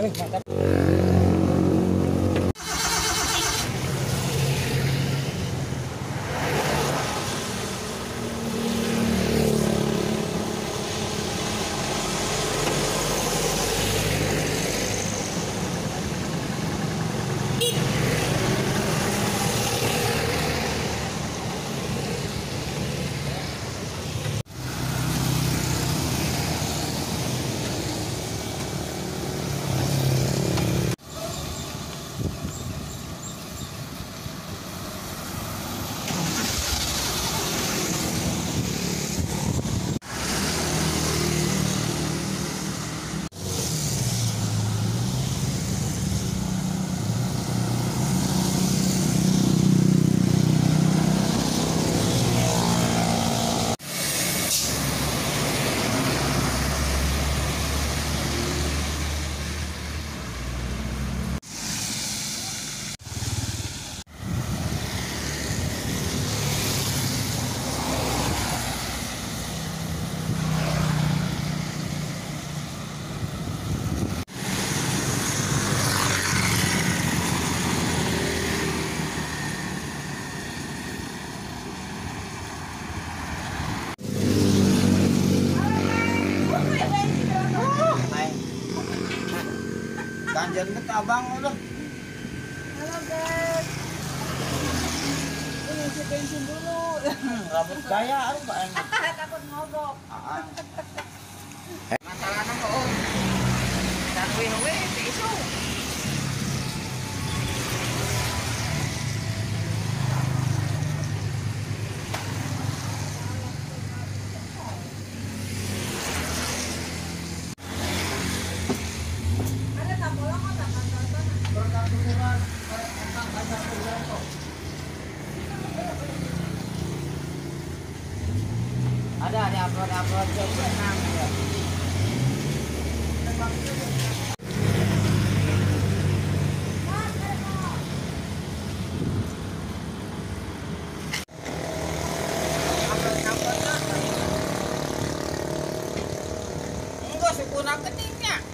Mantap. Ganjan ke abang udah. Halo guys. Ini isi bensin dulu. Rambut gaya aku Pak Eng. Takut mogok. Masalah nang oh. Dan we isu. Ada tambolan kok tak kantor. Ada upload juga nang ya. Enggak suku nang keningnya.